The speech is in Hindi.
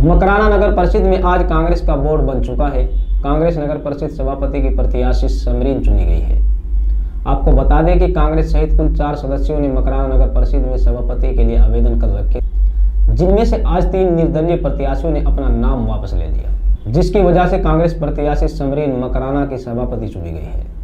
मकराना नगर परिषद में आज कांग्रेस का बोर्ड बन चुका है। कांग्रेस नगर परिषद सभापति की प्रत्याशी समरीन चुनी गई है। आपको बता दें कि कांग्रेस सहित कुल 4 सदस्यों ने मकराना नगर परिषद में सभापति के लिए आवेदन कर रखे, जिनमें से आज 3 निर्दलीय प्रत्याशियों ने अपना नाम वापस ले लिया, जिसकी वजह से कांग्रेस प्रत्याशी समरीन मकराना की सभापति चुनी गई है।